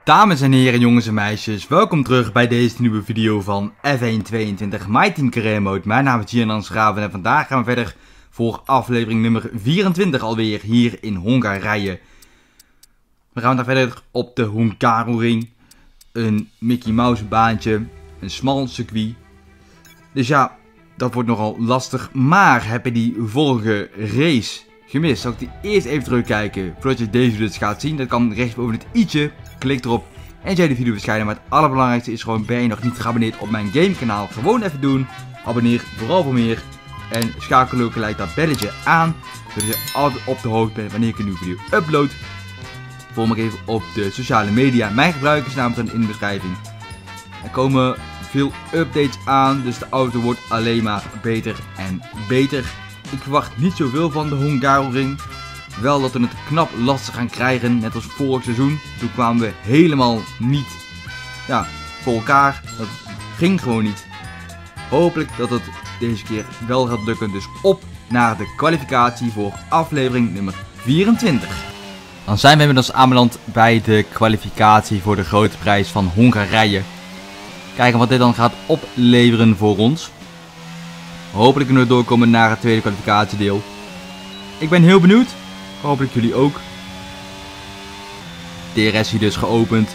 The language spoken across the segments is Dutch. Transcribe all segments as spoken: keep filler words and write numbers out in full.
Dames en heren, jongens en meisjes, welkom terug bij deze nieuwe video van F één tweeëntwintig My Team Career Mode. Mijn naam is Gian Schraven en vandaag gaan we verder voor aflevering nummer vierentwintig alweer hier in Hongarije. We gaan daar verder op de Hungaroring, een Mickey Mouse baantje, een smal circuit. Dus ja, dat wordt nogal lastig, maar heb je die vorige race gemist, zal ik die eerst even terugkijken voordat je deze dus gaat zien. Dat kan rechtsboven het i'tje. Klik erop en jij de video verschijnen. Maar het allerbelangrijkste is gewoon, ben je nog niet geabonneerd op mijn gamekanaal, gewoon even doen. Abonneer vooral voor meer. En schakel ook gelijk dat belletje aan, zodat je altijd op de hoogte bent wanneer ik een nieuwe video upload. Volg me even op de sociale media. Mijn gebruikersnaam staat in de beschrijving. Er komen veel updates aan, dus de auto wordt alleen maar beter en beter. Ik verwacht niet zoveel van de Hungaroring. Wel dat we het knap lastig gaan krijgen, net als vorig seizoen. Toen kwamen we helemaal niet ja, voor elkaar. Dat ging gewoon niet. Hopelijk dat het deze keer wel gaat lukken. Dus op naar de kwalificatie voor aflevering nummer vierentwintig. Dan zijn we inmiddels aanbeland bij de kwalificatie voor de grote prijs van Hongarije. Kijken wat dit dan gaat opleveren voor ons. Hopelijk kunnen we doorkomen naar het tweede kwalificatiedeel. Ik ben heel benieuwd. Hopelijk jullie ook. D R S hier dus geopend.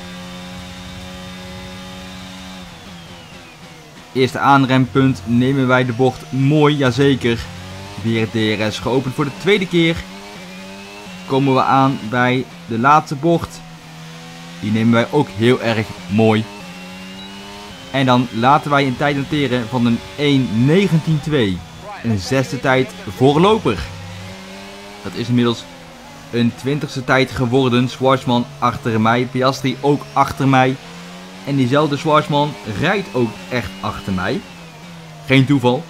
Eerste aanrempunt. Nemen wij de bocht mooi, jazeker. Weer D R S geopend voor de tweede keer. Komen we aan bij de laatste bocht. Die nemen wij ook heel erg mooi. En dan laten wij een tijd noteren van een één negentien twee. Een zesde tijd voorloper. Dat is inmiddels een twintigste tijd geworden. Schwarzman achter mij. Piastri ook achter mij. En diezelfde Schwarzman rijdt ook echt achter mij. Geen toeval.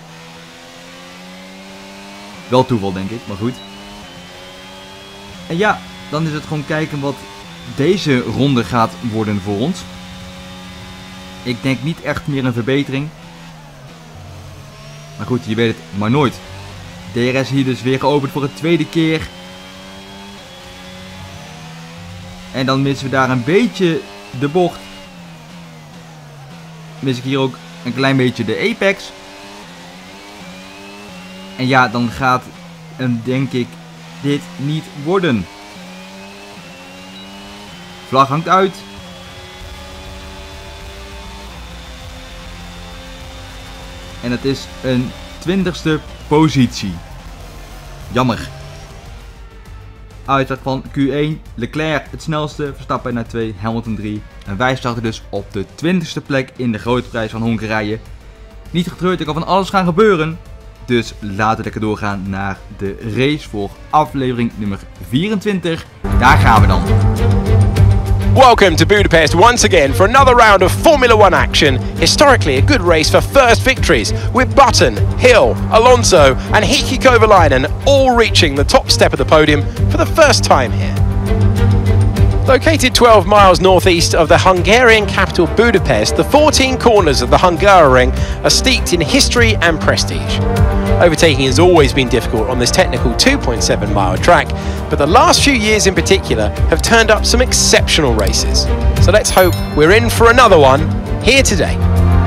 Wel toeval denk ik, maar goed. En ja, dan is het gewoon kijken wat deze ronde gaat worden voor ons. Ik denk niet echt meer een verbetering. Maar goed, je weet het maar nooit. D R S hier dus weer geopend voor de tweede keer. En dan missen we daar een beetje de bocht. Mis ik hier ook een klein beetje de apex. En ja, dan gaat hem denk ik dit niet worden. Vlag hangt uit. En het is een twintigste positie. Jammer. Uitstart van Q één. Leclerc het snelste. Verstappen naar twee. Hamilton drie. En wij starten dus op de twintigste plek in de grote prijs van Hongarije. Niet getreurd, er kan van alles gaan gebeuren. Dus laten we lekker doorgaan naar de race voor aflevering nummer vierentwintig. Daar gaan we dan. Welcome to Budapest once again for another round of Formula One action. Historically a good race for first victories, with Button, Hill, Alonso and Heikki Kovalainen all reaching the top step of the podium for the first time here. Located twelve miles northeast of the Hungarian capital Budapest, the fourteen corners of the Hungaroring are steeped in history and prestige. Overtaking has always been difficult on this technical two point seven mile track, but the last few years in particular have turned up some exceptional races. So let's hope we're in for another one here today.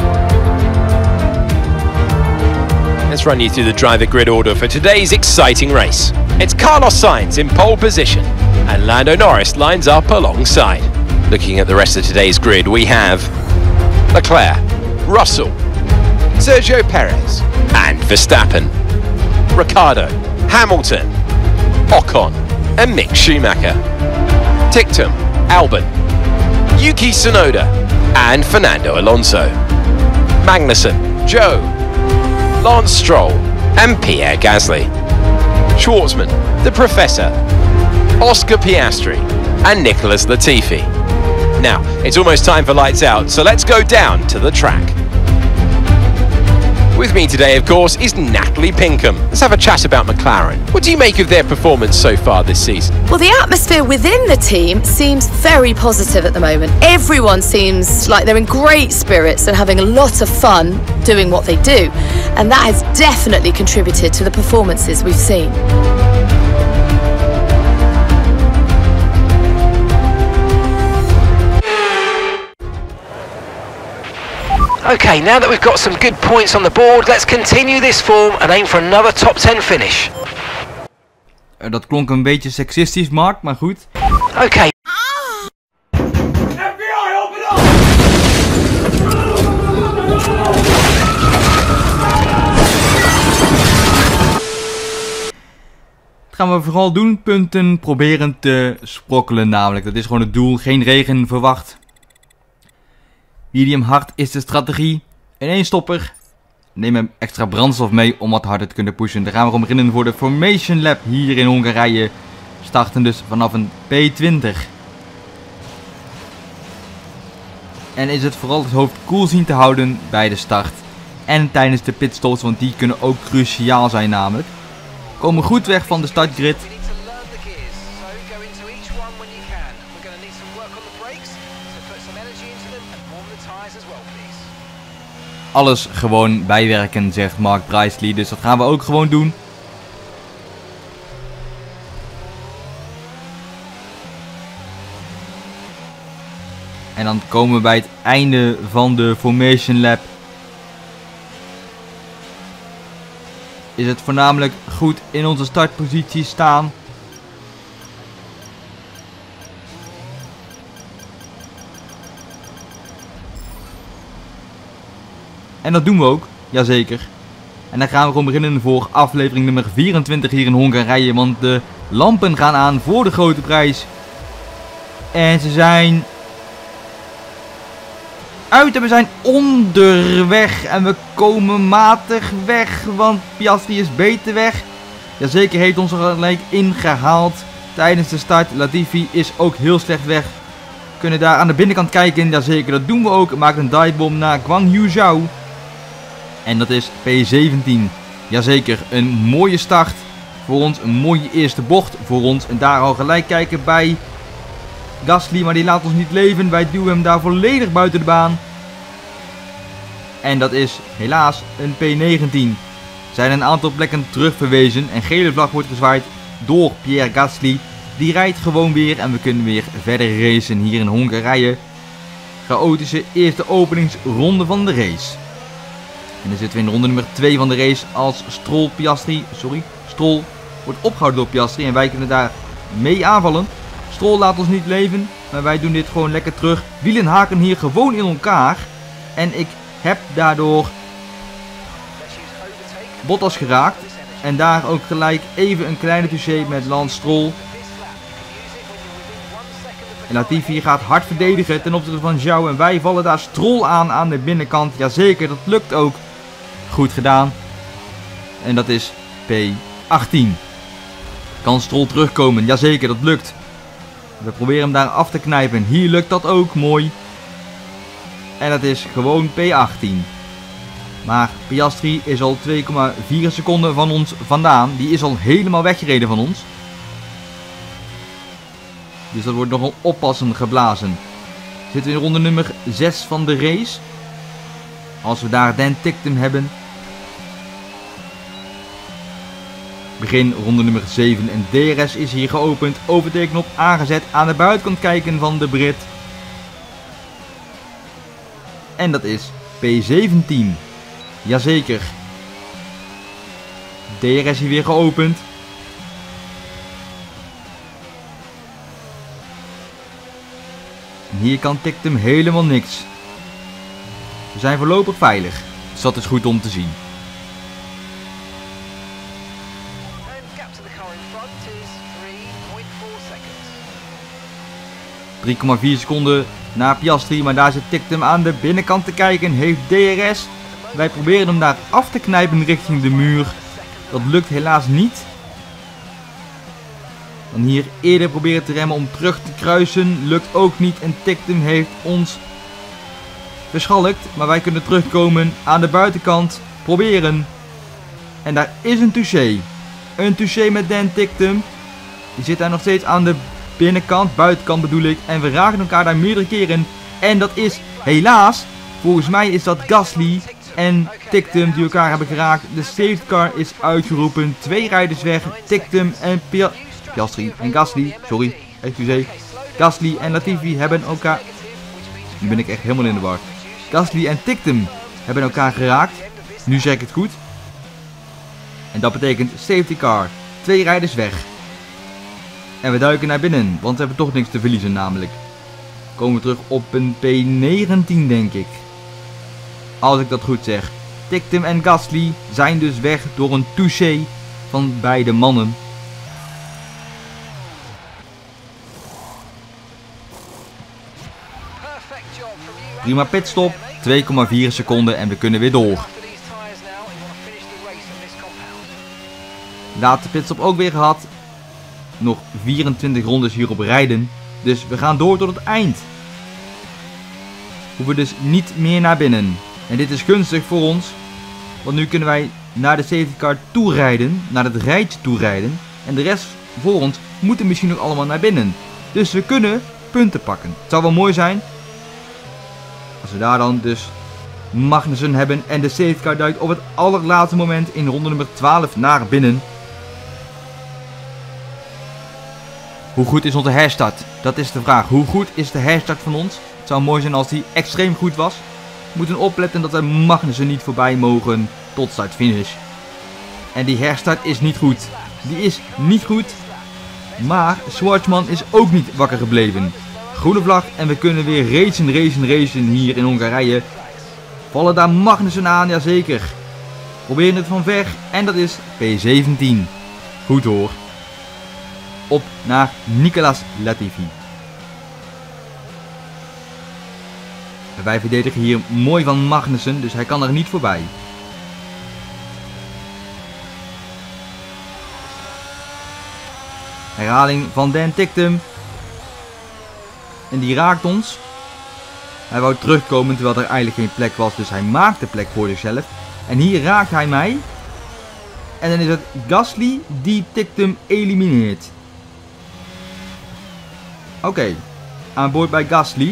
Let's run you through the driver grid order for today's exciting race. It's Carlos Sainz in pole position, and Lando Norris lines up alongside. Looking at the rest of today's grid, we have Leclerc, Russell, Sergio Perez and Verstappen, Ricciardo, Hamilton, Ocon and Mick Schumacher, Ticktum, Albon, Yuki Tsunoda and Fernando Alonso, Magnussen, Joe, Lance Stroll and Pierre Gasly, Schwartzman, the Professor, Oscar Piastri and Nicholas Latifi. Now, it's almost time for lights out, so let's go down to the track. With me today, of course, is Natalie Pinkham. Let's have a chat about McLaren. What do you make of their performance so far this season? Well, the atmosphere within the team seems very positive at the moment. Everyone seems like they're in great spirits and having a lot of fun doing what they do. And that has definitely contributed to the performances we've seen. Okay, now that we've got some good points on the board, let's continue this form and aim for another top ten finish. Uh, dat klonk een beetje seksistisch, Mark, maar goed. Okay. Gaan we vooral doen, punten proberen te sprokkelen namelijk. Dat is gewoon het doel, geen regen verwacht. Medium hard is de strategie. In één stopper. Neem hem extra brandstof mee om wat harder te kunnen pushen. Dan gaan we gewoon beginnen voor de Formation Lap hier in Hongarije. Starten dus vanaf een P twintig. En is het vooral het hoofd koel zien te houden bij de start. En tijdens de pitstops, want die kunnen ook cruciaal zijn namelijk. Komen goed weg van de startgrid. Alles gewoon bijwerken, zegt Mark Priestley. Dus dat gaan we ook gewoon doen. En dan komen we bij het einde van de Formation Lap. Is het voornamelijk goed in onze startpositie staan. En dat doen we ook, jazeker. En dan gaan we gewoon beginnen voor aflevering nummer vierentwintig hier in Hongarije. Want de lampen gaan aan voor de grote prijs. En ze zijn uit en we zijn onderweg. En we komen matig weg, want Piastri is beter weg. Jazeker, heeft ons er gelijk ingehaald tijdens de start. Latifi is ook heel slecht weg. We kunnen daar aan de binnenkant kijken. Jazeker, dat doen we ook. We maken een divebomb naar Guangyu Zhou. En dat is P zeventien. Jazeker, een mooie start voor ons. Een mooie eerste bocht voor ons. En daar al gelijk kijken bij Gasly, maar die laat ons niet leven. Wij duwen hem daar volledig buiten de baan. En dat is helaas een P negentien. Zijn een aantal plekken terugverwezen. En gele vlag wordt gezwaaid door Pierre Gasly. Die rijdt gewoon weer en we kunnen weer verder racen hier in Hongarije. Chaotische eerste openingsronde van de race. En dan zitten we in ronde nummer twee van de race als Stroll Piastri, sorry, Stroll wordt opgehouden door Piastri en wij kunnen daar mee aanvallen. Stroll laat ons niet leven, maar wij doen dit gewoon lekker terug. Wielen haken hier gewoon in elkaar. En ik heb daardoor Bottas geraakt. En daar ook gelijk even een kleine touché met Lance Stroll. En Latifi gaat hard verdedigen ten opzichte van Zhou. En wij vallen daar Stroll aan aan de binnenkant. Jazeker, dat lukt ook. Goed gedaan. En dat is P achttien. Kan Stroll terugkomen? Jazeker, dat lukt. We proberen hem daar af te knijpen. Hier lukt dat ook. Mooi. En dat is gewoon P achttien. Maar Piastri is al twee komma vier seconden van ons vandaan. Die is al helemaal weggereden van ons. Dus dat wordt nogal oppassen geblazen. Zitten we in ronde nummer zes van de race. Als we daar Dan Ticktum hebben. Begin ronde nummer zeven en D R S is hier geopend. Overtaken op aangezet. Aan de buitenkant kijken van de Brit. En dat is P zeventien. Jazeker. D R S hier weer geopend. En hier kan Ticktum helemaal niks. We zijn voorlopig veilig. Dus dat is goed om te zien. drie komma vier seconden naar Piastri, maar daar zit Ticktum aan de binnenkant te kijken. Heeft D R S. Wij proberen hem daar af te knijpen richting de muur. Dat lukt helaas niet. Dan hier eerder proberen te remmen om terug te kruisen. Lukt ook niet en Ticktum heeft ons verschalkt. Maar wij kunnen terugkomen aan de buitenkant. Proberen. En daar is een touché. Een touché met Dan Ticktum. Die zit daar nog steeds aan de binnenkant, buitenkant bedoel ik. En we raken elkaar daar meerdere keren. En dat is helaas, volgens mij is dat Gasly en Ticktum die elkaar hebben geraakt. De safety car is uitgeroepen. Twee rijders weg. Ticktum en Pia Piastri en Gasly. Sorry, excuseer. Gasly en Latifi hebben elkaar... Nu ben ik echt helemaal in de war. Gasly en Ticktum hebben elkaar geraakt. Nu zeg ik het goed. En dat betekent safety car. Twee rijders weg. En we duiken naar binnen, want we hebben toch niks te verliezen namelijk. Komen we terug op een P negentien denk ik. Als ik dat goed zeg. Tictum en Gasly zijn dus weg door een touché van beide mannen. Prima pitstop, twee komma vier seconden en we kunnen weer door. Laatste pitstop ook weer gehad. Nog vierentwintig rondes hierop rijden. Dus we gaan door tot het eind. Hoeven dus niet meer naar binnen. En dit is gunstig voor ons. Want nu kunnen wij naar de safety car toe rijden. Naar het rijtje toe rijden. En de rest voor ons moeten misschien nog allemaal naar binnen. Dus we kunnen punten pakken. Het zou wel mooi zijn. Als we daar dan dus Magnussen hebben. En de safety car duikt op het allerlaatste moment in ronde nummer twaalf naar binnen. Hoe goed is onze herstart? Dat is de vraag. Hoe goed is de herstart van ons? Het zou mooi zijn als die extreem goed was. We moeten opletten dat we Magnussen niet voorbij mogen tot start-finish. En die herstart is niet goed. Die is niet goed. Maar Schwartzman is ook niet wakker gebleven. Groene vlag en we kunnen weer racen, racen, racen hier in Hongarije. Vallen daar Magnussen aan? Jazeker. Proberen het van ver en dat is P zeventien. Goed hoor. Op naar Nicolas Latifi. Wij verdedigen hier mooi van Magnussen, dus hij kan er niet voorbij. Herhaling van Dan Tictum. En die raakt ons. Hij wou terugkomen terwijl er eigenlijk geen plek was, dus hij maakt de plek voor zichzelf. En hier raakt hij mij. En dan is het Gasly die Tictum elimineert. Oké, okay. Aan boord bij Gasly.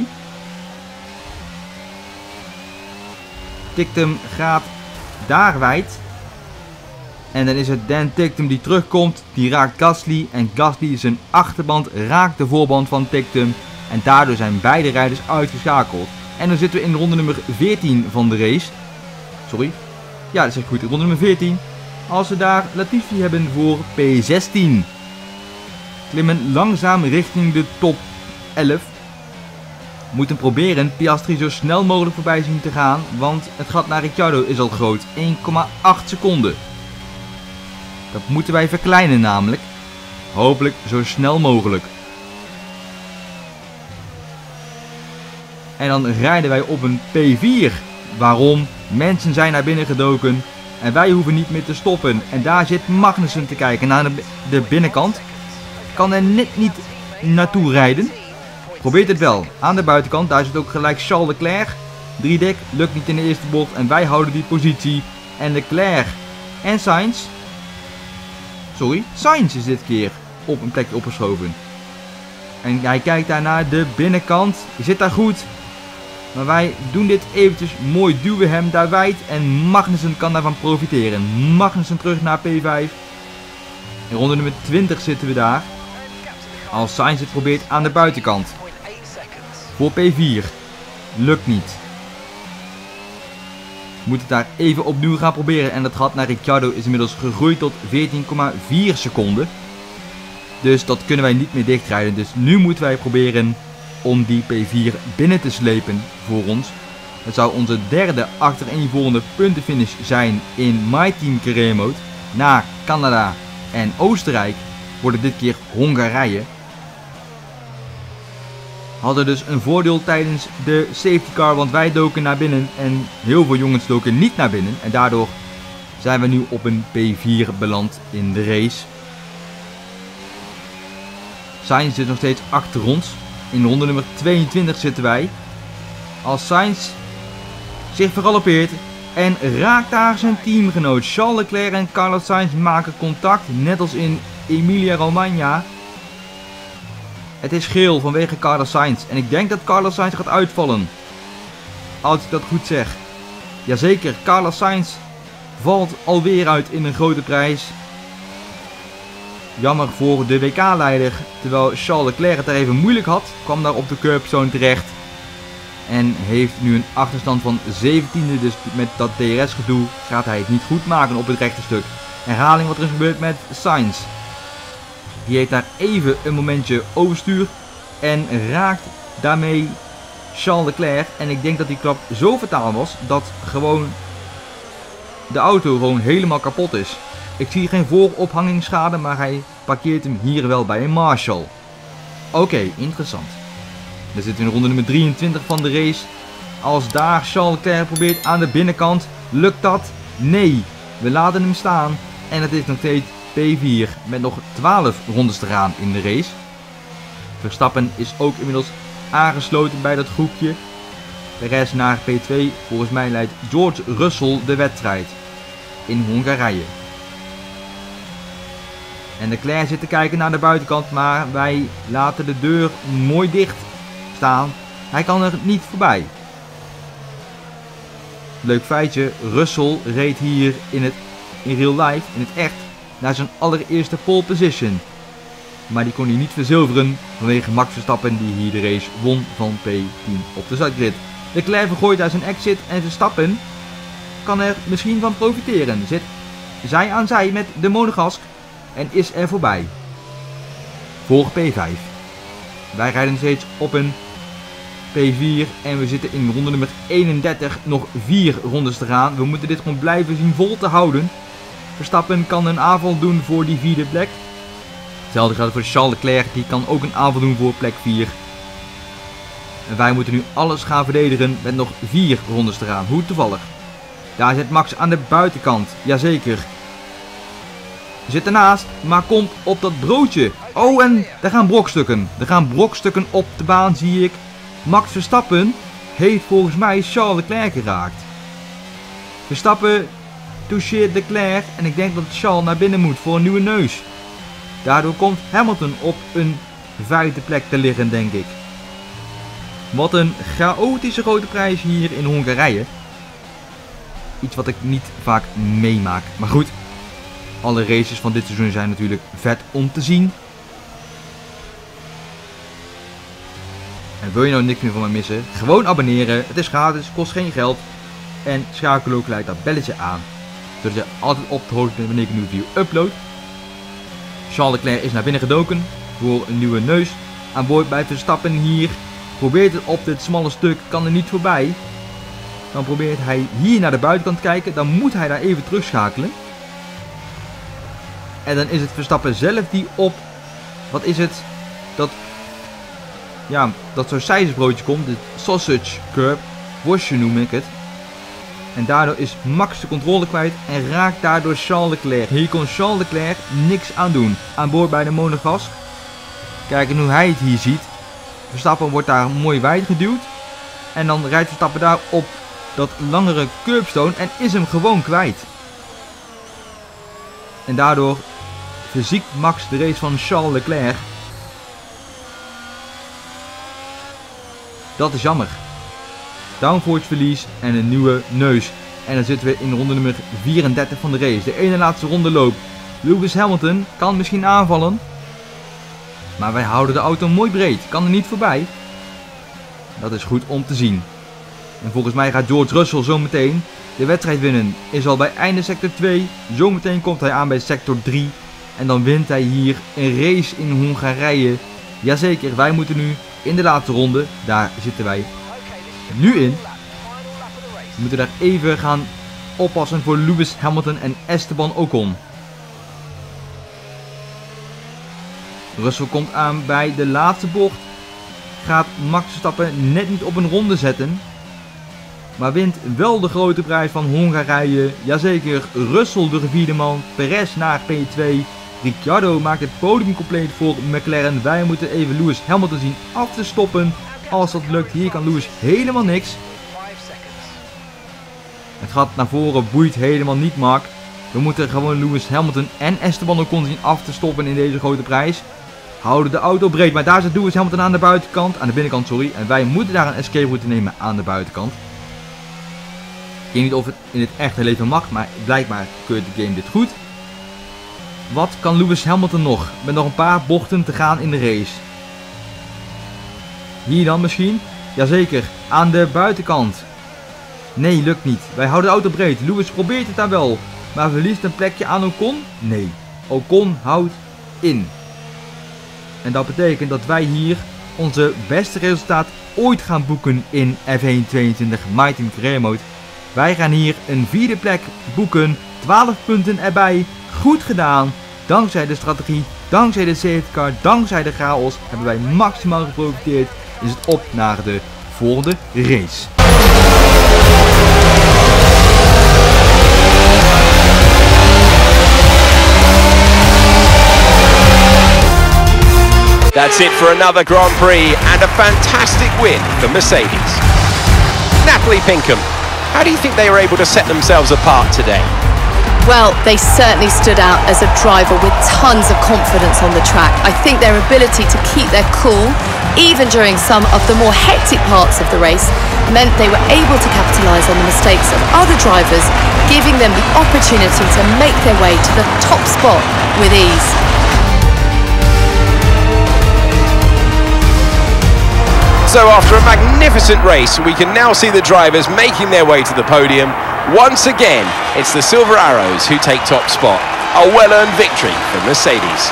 Tictum gaat daar wijd. En dan is het Dan Tictum die terugkomt. Die raakt Gasly. En Gasly zijn achterband raakt de voorband van Tictum. En daardoor zijn beide rijders uitgeschakeld. En dan zitten we in ronde nummer veertien van de race. Sorry. Ja, dat is echt goed. Ronde nummer veertien. Als we daar Latifi hebben voor P zestien. Klimmen langzaam richting de top elf. Moeten proberen Piastri zo snel mogelijk voorbij zien te gaan. Want het gat naar Ricciardo is al groot. één komma acht seconden. Dat moeten wij verkleinen namelijk. Hopelijk zo snel mogelijk. En dan rijden wij op een P vier. Waarom? Mensen zijn naar binnen gedoken. En wij hoeven niet meer te stoppen. En daar zit Magnussen te kijken naar de, de binnenkant. Kan er net niet naartoe rijden. Probeert het wel. Aan de buitenkant. Daar zit ook gelijk Charles Leclerc. Drie dek. Lukt niet in de eerste bocht. En wij houden die positie. En Leclerc en Sainz. Sorry. Sainz is dit keer op een plekje opgeschoven. En hij kijkt daar naar de binnenkant. Je zit daar goed. Maar wij doen dit eventjes mooi. Duwen hem daar wijd. En Magnussen kan daarvan profiteren. Magnussen terug naar P vijf. In ronde nummer twintig zitten we daar. Als Sainz het probeert aan de buitenkant. Voor P vier. Lukt niet. Moet het daar even opnieuw gaan proberen. En het gat naar Ricciardo is inmiddels gegroeid tot veertien komma vier seconden. Dus dat kunnen wij niet meer dichtrijden. Dus nu moeten wij proberen om die P vier binnen te slepen voor ons. Het zou onze derde achtereenvolgende puntenfinish zijn in My Team Career Mode. Na Canada en Oostenrijk wordt het dit keer Hongarije. Hadden dus een voordeel tijdens de safety car, want wij doken naar binnen en heel veel jongens doken niet naar binnen. En daardoor zijn we nu op een P vier beland in de race. Sainz zit nog steeds achter ons. In ronde nummer tweeëntwintig zitten wij. Als Sainz zich vergalopeert en raakt daar zijn teamgenoot. Charles Leclerc en Carlos Sainz maken contact, net als in Emilia Romagna. Het is geel vanwege Carlos Sainz. En ik denk dat Carlos Sainz gaat uitvallen. Als ik dat goed zeg. Jazeker, Carlos Sainz valt alweer uit in een grote prijs. Jammer voor de W K-leider. Terwijl Charles Leclerc het er even moeilijk had. Kwam daar op de curbzone terecht. En heeft nu een achterstand van zeventiende, dus met dat D R S gedoe gaat hij het niet goed maken op het rechte stuk. Herhaling wat er is gebeurd met Sainz. Die heeft daar even een momentje overstuur en raakt daarmee Charles Leclerc. En ik denk dat die klap zo fataal was dat gewoon de auto gewoon helemaal kapot is. Ik zie geen voorophangingschade, maar hij parkeert hem hier wel bij een Marshall. Oké, okay, interessant. Dan zitten we in ronde nummer drieëntwintig van de race. Als daar Charles Leclerc probeert aan de binnenkant, lukt dat? Nee, we laten hem staan. En het is nog steeds P vier met nog twaalf rondes te gaan in de race. Verstappen is ook inmiddels aangesloten bij dat groepje. Perez naar P twee. Volgens mij leidt George Russell de wedstrijd in Hongarije. En Leclerc zit te kijken naar de buitenkant, maar wij laten de deur mooi dicht staan. Hij kan er niet voorbij. Leuk feitje, Russell reed hier in, het, in real life, in het echt, naar zijn allereerste pole position. Maar die kon hij niet verzilveren vanwege Max Verstappen die hier de race won van P tien op de startgrid. Leclerc vergooit daar zijn exit en Verstappen kan er misschien van profiteren. Zit zij aan zij met de monegask en is er voorbij. Voor P vijf. Wij rijden steeds op een P vier en we zitten in ronde nummer eenendertig. Nog vier rondes te gaan. We moeten dit gewoon blijven zien vol te houden. Verstappen kan een aanval doen voor die vierde plek. Hetzelfde geldt voor Charles Leclerc. Die kan ook een aanval doen voor plek vier. En wij moeten nu alles gaan verdedigen met nog vier rondes te gaan. Hoe toevallig. Daar zit Max aan de buitenkant. Jazeker. Zit ernaast, maar komt op dat broodje. Oh, en er gaan brokstukken. Er gaan brokstukken op de baan, zie ik. Max Verstappen heeft volgens mij Charles Leclerc geraakt. Verstappen toucheert Leclerc en ik denk dat Charles naar binnen moet voor een nieuwe neus. Daardoor komt Hamilton op een vijfde plek te liggen, denk ik. Wat een chaotische grote prijs hier in Hongarije. Iets wat ik niet vaak meemaak. Maar goed, alle races van dit seizoen zijn natuurlijk vet om te zien. En wil je nou niks meer van me missen? Gewoon abonneren. Het is gratis, kost geen geld. En schakel ook gelijk dat belletje aan. Zodat je altijd op de hoogte bent wanneer ik een nieuwe video upload. Charles Leclerc is naar binnen gedoken voor een nieuwe neus. Aan boord bij Verstappen hier. Probeert het op dit smalle stuk, kan er niet voorbij. Dan probeert hij hier naar de buitenkant te kijken. Dan moet hij daar even terugschakelen. En dan is het Verstappen zelf die op, wat is het, dat, ja, dat zo'n sausijsbroodje komt. De sausage curb, worstje noem ik het. En daardoor is Max de controle kwijt en raakt daardoor Charles Leclerc. Hier kon Charles Leclerc niks aan doen. Aan boord bij de monegas. Kijken hoe hij het hier ziet. Verstappen wordt daar mooi wijd geduwd. En dan rijdt Verstappen daar op dat langere curbstone en is hem gewoon kwijt. En daardoor verziekt Max de race van Charles Leclerc. Dat is jammer. Downforce verlies en een nieuwe neus. En dan zitten we in ronde nummer vierendertig van de race. De ene laatste ronde loopt. Lewis Hamilton kan misschien aanvallen. Maar wij houden de auto mooi breed. Kan er niet voorbij. Dat is goed om te zien. En volgens mij gaat George Russell zometeen de wedstrijd winnen. Is al bij einde sector twee. Zometeen komt hij aan bij sector drie. En dan wint hij hier een race in Hongarije. Jazeker, wij moeten nu in de laatste ronde. Daar zitten wij nu in. We moeten daar even gaan oppassen voor Lewis Hamilton en Esteban Ocon. Russell komt aan bij de laatste bocht. Gaat Max Verstappen net niet op een ronde zetten. Maar wint wel de grote prijs van Hongarije. Jazeker, Russell de vierde man. Perez naar P twee. Ricciardo maakt het podium compleet voor McLaren. Wij moeten even Lewis Hamilton zien af te stoppen. Als dat lukt, hier kan Lewis helemaal niks. Het gat naar voren boeit helemaal niet, Mark. We moeten gewoon Lewis Hamilton en Esteban Ocon zien af te stoppen in deze grote prijs. Houden de auto breed, maar daar zit Lewis Hamilton aan de buitenkant, aan de binnenkant, sorry. En wij moeten daar een escape route nemen aan de buitenkant. Ik weet niet of het in het echte leven mag, maar blijkbaar keurt de game dit goed. Wat kan Lewis Hamilton nog? Met nog een paar bochten te gaan in de race. Hier dan misschien. Jazeker, aan de buitenkant. Nee, lukt niet. Wij houden de auto breed. Lewis probeert het dan wel. Maar verliest een plekje aan Ocon? Nee. Ocon houdt in. En dat betekent dat wij hier onze beste resultaat ooit gaan boeken in F één tweeëntwintig My Team Career Mode. Wij gaan hier een vierde plek boeken. twaalf punten erbij. Goed gedaan. Dankzij de strategie, dankzij de safety car, dankzij de chaos hebben wij maximaal geprofiteerd. Is het op naar de volgende race. That's it for another Grand Prix and a fantastic win for Mercedes. Natalie Pinkham, how do you think they were able to set themselves apart today? Well, they certainly stood out as a driver with tons of confidence on the track. I think their ability to keep their cool, even during some of the more hectic parts of the race, meant they were able to capitalise on the mistakes of other drivers, giving them the opportunity to make their way to the top spot with ease. So after a magnificent race, we can now see the drivers making their way to the podium. Once again, it's the Silver Arrows who take top spot. A well-earned victory for Mercedes.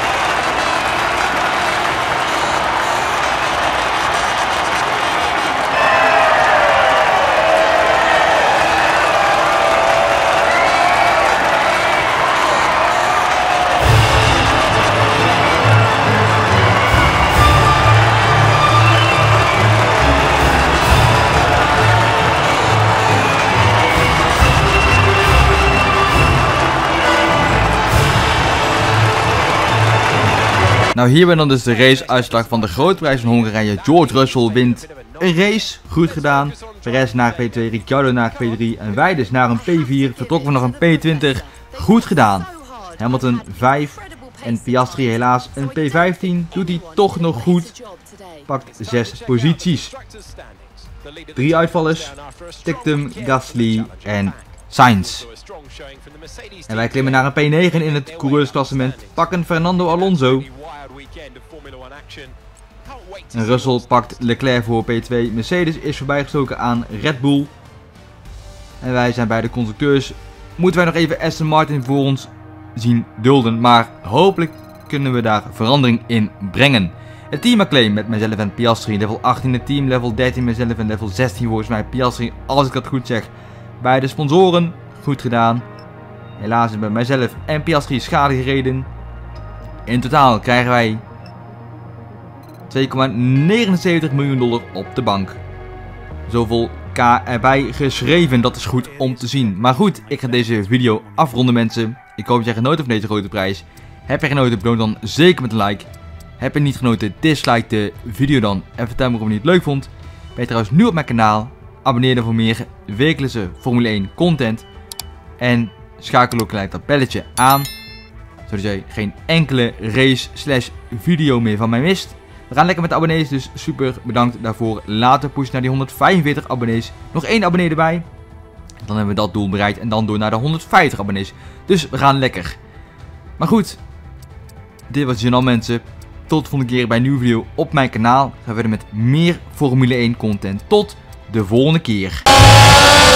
Nou, hier ben dan dus de raceuitslag van de Grote Prijs van Hongarije. George Russell wint een race, goed gedaan. Perez naar P twee, Ricciardo naar P drie en wij dus naar een P vier. Vertrokken we nog een P twintig, goed gedaan. Hamilton vijf en Piastri helaas een P vijftien. Doet hij toch nog goed, pakt zes posities. Drie uitvallers, Tictum, Gasly en Sainz. En wij klimmen naar een P negen in het coureursklassement, pakken Fernando Alonso. En Russell pakt Leclerc voor P twee. Mercedes is voorbijgestoken aan Red Bull. En wij zijn bij de constructeurs. Moeten wij nog even Aston Martin voor ons zien dulden. Maar hopelijk kunnen we daar verandering in brengen. Het team acclaim met mezelf en Piastri. Level achttien het team, level dertien mezelf en level zestien volgens mij Piastri. Als ik dat goed zeg. Bij de sponsoren, goed gedaan. Helaas is bij mijzelf en Piastri schade gereden. In totaal krijgen wij twee komma negenenzeventig miljoen dollar op de bank. Zoveel K erbij geschreven, dat is goed om te zien. Maar goed, ik ga deze video afronden mensen. Ik hoop dat jij genoten van deze grote prijs. Heb je genoten, beloon dan zeker met een like. Heb je niet genoten, dislike de video dan en vertel me waarom je het leuk vond. Ben je trouwens nieuw op mijn kanaal, abonneer dan voor meer wekelijkse Formule één content. En schakel ook gelijk dat belletje aan, zodat jij geen enkele race slash video meer van mij mist. We gaan lekker met de abonnees, dus super bedankt daarvoor. Later pushen naar die honderdvijfenveertig abonnees. Nog één abonnee erbij. Dan hebben we dat doel bereikt en dan door naar de honderdvijftig abonnees. Dus we gaan lekker. Maar goed, dit was het al mensen. Tot de volgende keer bij een nieuwe video op mijn kanaal. Gaan we verder met meer Formule één content. Tot de volgende keer.